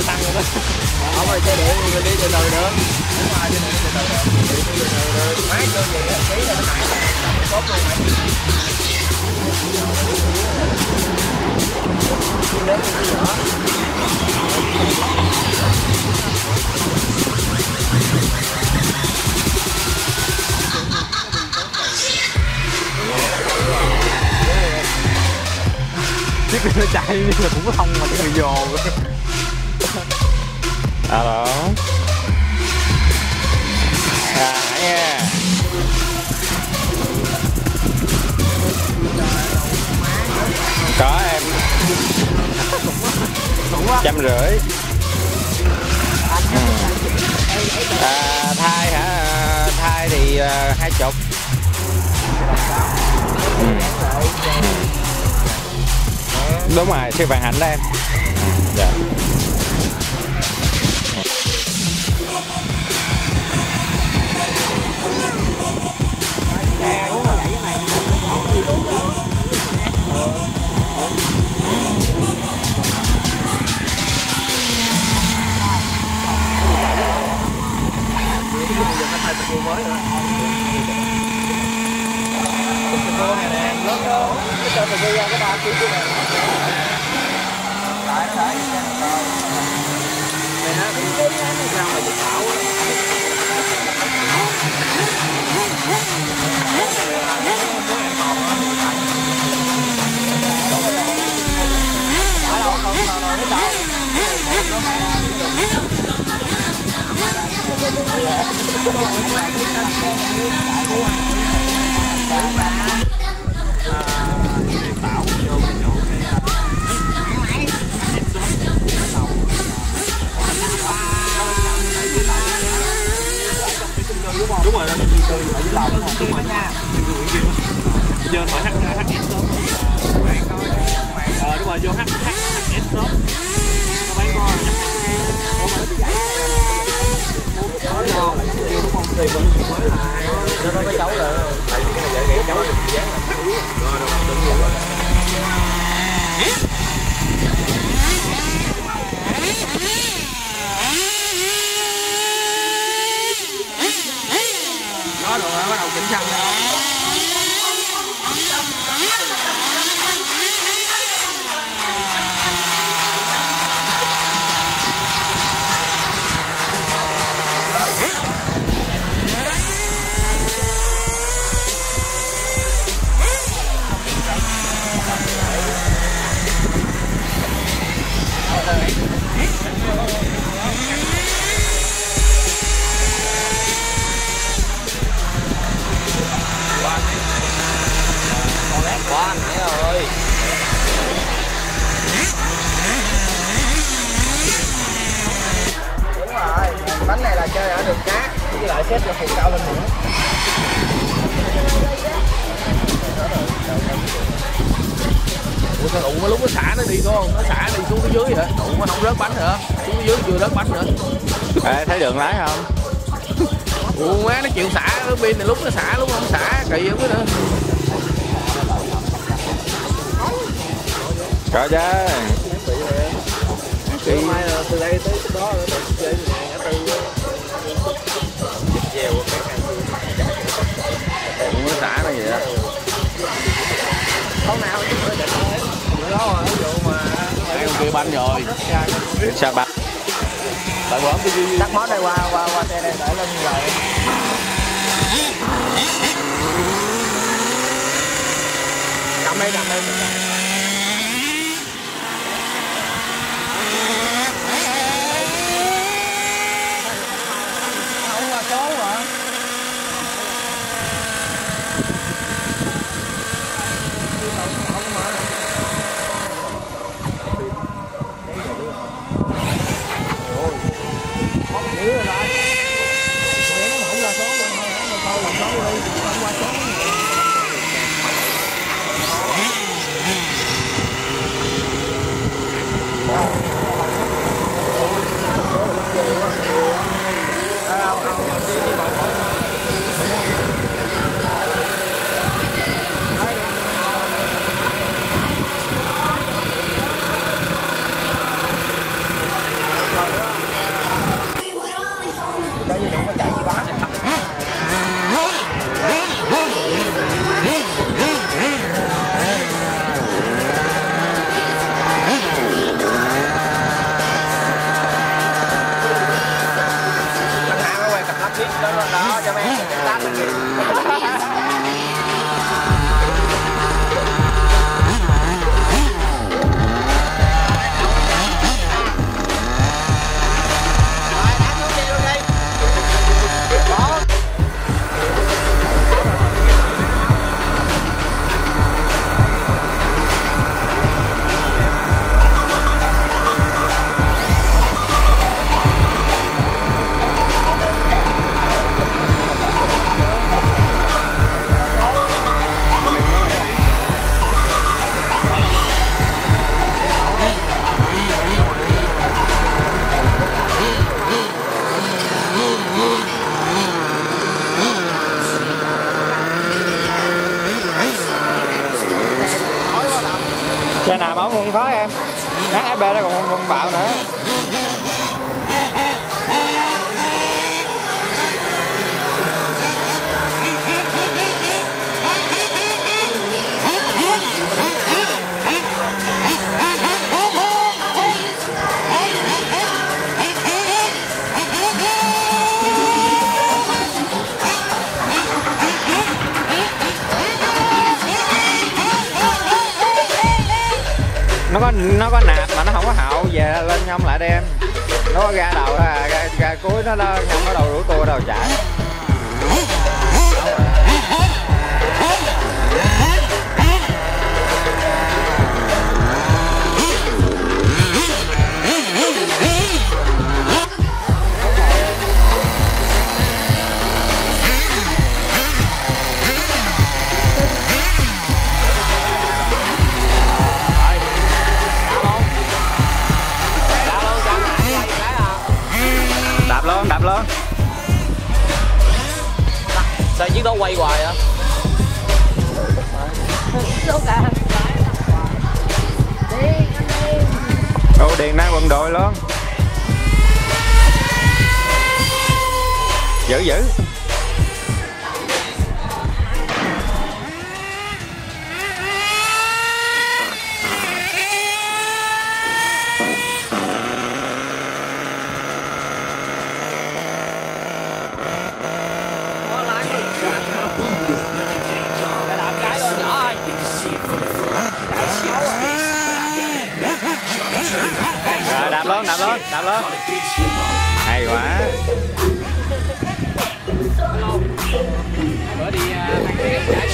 tăng rồi đó. Không rồi xe điện mình đi từ từ được. Đúng rồi, đi từ từ được. Đi từ từ được. Máy cơ gì á, ký là nó nặng. Tốt luôn mày. Lớn như nhỏ. Chiếc nó chạy như là cũng có thông mà cái người dồ. Alo. Nghe. Có em. 150. Thai hả? Thai thì 20. Đúng rồi, siêu vàng hạnh đó em. Dạ. Mới nữa. Cô này nè, lớn đó. Cái cho từ ra cái 3 kg của này. Lại nó để rồi. Này nó bị ra mà dịch thảo á. Đúng rồi, mình từ ở dưới lầu đúng rồi nha. Giờ hỏi HS shop. Đúng rồi, vô HS shop. Nó bán ngon. Nó mới cháu rồi. Tại vì cái này dễ cháu được dán là rồi đừng nhiều rồi. Đó rồi bắt đầu chỉnh xăng đó. Quá nãy rồi. Đúng rồi, bánh này là chơi ở đường cát với lại xếp cho phù cao lên nữa. Ủa sao đụng lúc nó xả nó đi không? Nó xả đi xuống phía dưới hả? Đụng nó không rớt bánh nữa. Xuống phía dưới vừa rớt bánh nữa. Thấy đường lái không? Ủa má nó chịu xả nó pin này lúc nó xả lúc không xả kỳ không biết nữa. Có chứ. Từ mai là từ đây tới đó nữa chơi này ngã tư dèo Cũng nó xả nó vậy đó. hôm nào chứ mới định hết bữa đó rồi ví dụ mà Đây con kia banh rồi. Sao banh? Tại bữa cái tắt món đây qua xe đây để lên rồi. Cầm đây. Không là số hả? cho em cái tát lên kìa. Xe nào máu không khó em. HSB nó còn không bạo nữa. Nó có nạp mà nó không có hậu, về lên nhông lại đem. Nó có ra đầu ra cuối nó nhông ở đầu rủ tua đầu chạy. Đạp luôn. Sao chiếc đó quay hoài hả? Đồ Điền đang quần đội luôn. Giữ. Rồi đạp luôn. Hay quá. Bữa đi ăn cái trái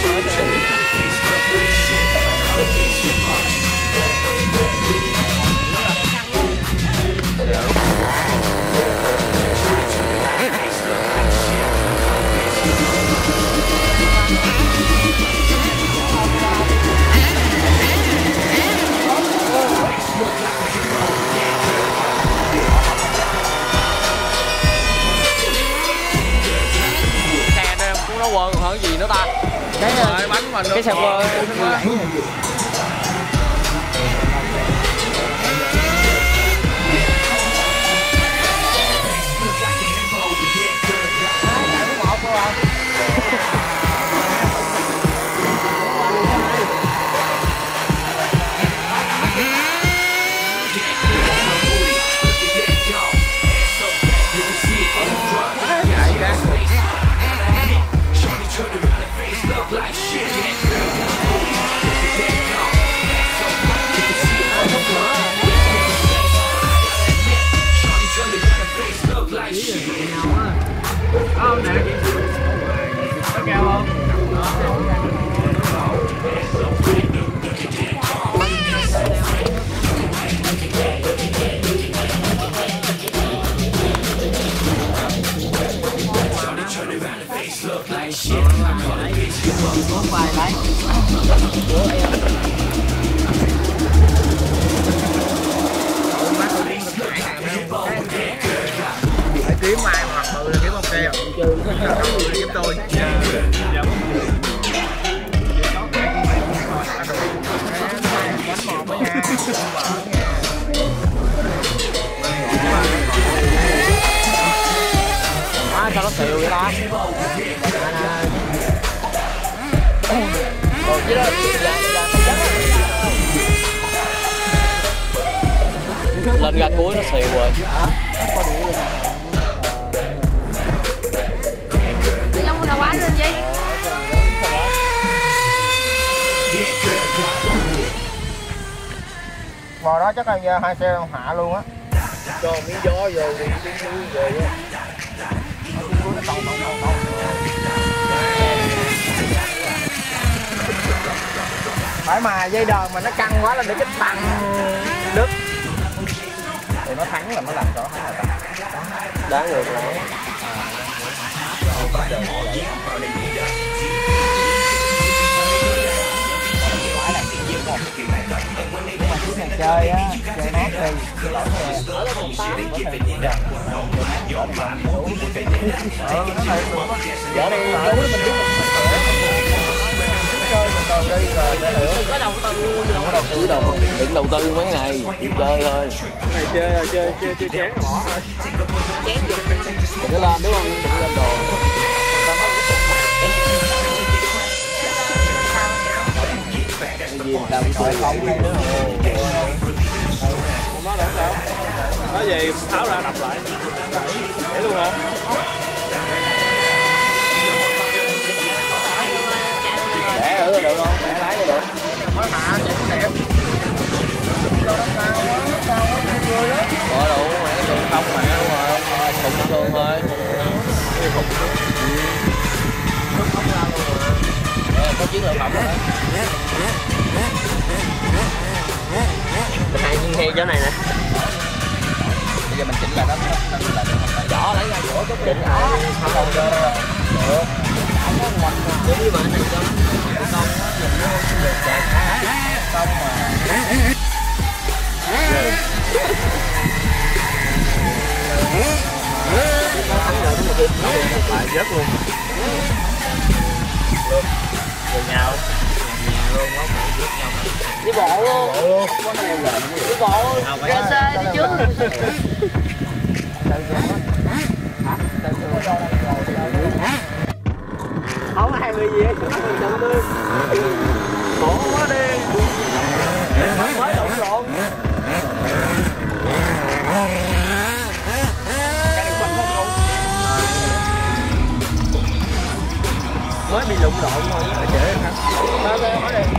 nó quên hơn gì nữa ta. Cái bánh mình cái xe quên kiếm ai mà mặc bự là kiếm ok rồi. Kiếm tôi. Sao nó xìu vậy ta? Lên ra cuối nó xìu rồi. đó chắc là hai xe hạ luôn á. Cho miếng gió vô đi về á. Phải mà dây đòn mà nó căng quá là để cái tăng đứt. Thì nó thắng là nó làm rõ thắng là tăng. Đáng ngược lại. Chơi á, chơi nát đi. Đừng đầu tư mấy này, chơi thôi. Này chơi chán bỏ thôi. Đừng có làm đúng không? Đừng có làm đồ. Gì người ta cũng phải không hay nữa. Không nói đâu. Nói gì tháo ra đập lại. Để luôn hả? Để ở được không? Để lái được. Mới hạ chạy cũng đẹp. Cao quá, vui đó. Bỏ đủ mày cái đường không mà đúng rồi. Thùng thường thôi. Có chiến lược phẩm rồi. Mình hay nhiên hay chỗ này nè. Bây giờ mình chỉnh lại đó, nó lại được. Rõ lấy ra chỗ chút chỉnh lại. Không cho được. Đúng như vậy này cho nó công á, nhìn nó không được đẹp. Không mà. Rớt luôn. Rồi nhau. Đi bộ luôn. Đi bộ. Ra xe đi trước. Không ai người gì hết, chúng đầu tư. Khổ quá đi. Mới lộn lộn. Mới bị lụng lộn thôi, phải trễ hả? Sao đây, hỏi đi.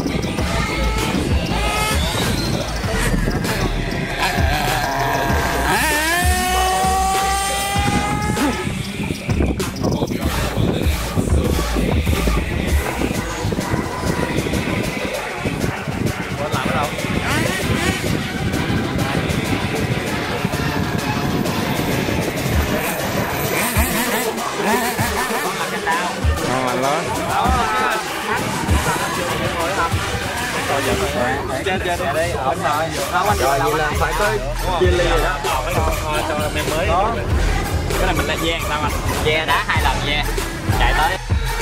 Chơi đi, ổn rồi. Rồi vậy là phải tới chia ly rồi đó. Cho em mới. Cái này mình đã ve sao anh? Ve đá 2 lần ve. Chạy tới.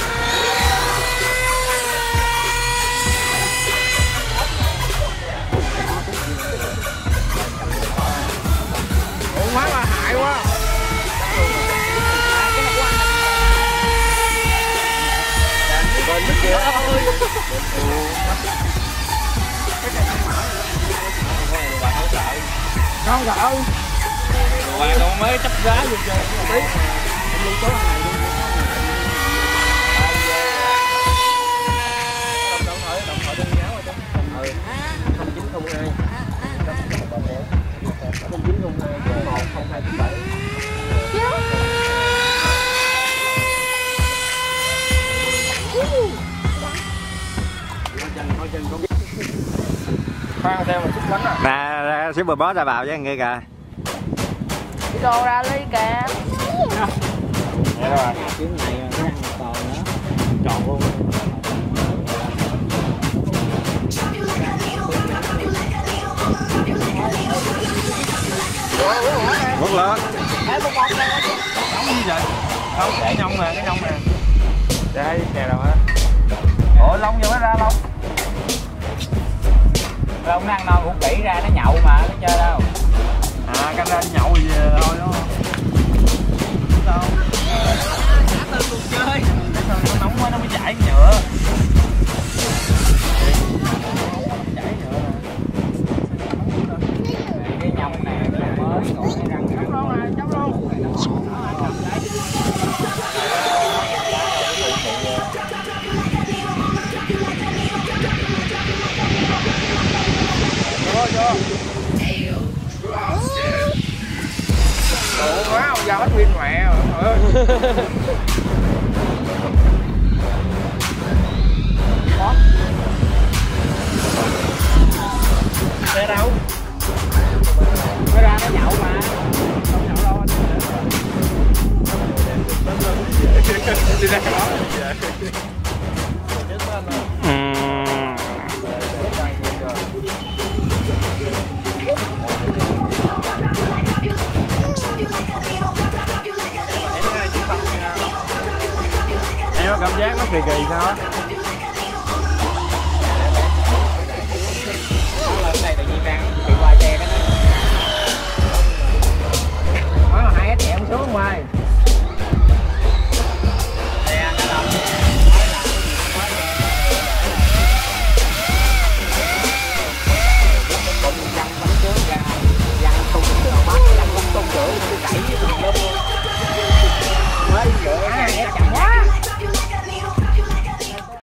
Ủa quá là hại quá. Bên nước kia. Không sợ. Hoàng con mới chấp giá luôn chơi. Luôn tối này luôn. Đồng thoại đơn giáo rồi chứ. 0902 0902 10297. Khoan theo một chút bánh à. Nè, Super Boss ra vào với anh kia kìa. Đi đồ ra ly kìa. Vậy rồi. Chuyến này nó ăn còn nữa. Tròn luôn. Vút lên. Đóng gì vậy? Không, cái nhông nè, cái nhông nè. Đây, kè đâu hả? Ủa, lông vô mới ra lông. Ông nó ăn no cũng kỹ ra, nó nhậu mà, nó chơi đâu. À, canh ra đi nhậu gì thôi đó. Đâu? Thả tư cùng chơi. Để sao nó nóng quá nó mới chảy nhựa. Chảy nhựa nè. Cái nhông này mới, còn cái răng Chấm luôn rồi, chấm luôn. Vô, vô. Ủa má, ông ra hết pin mẹ rồi. Xe đâu? Mới ra nó nhậu mà. Không nhậu đâu anh. Đi ra đó. Em có cảm giác nó kỳ kỳ sao? Lần này tự nhiên đang bị qua che cái đó. Nói mà hai cái chị em xuống không ơi.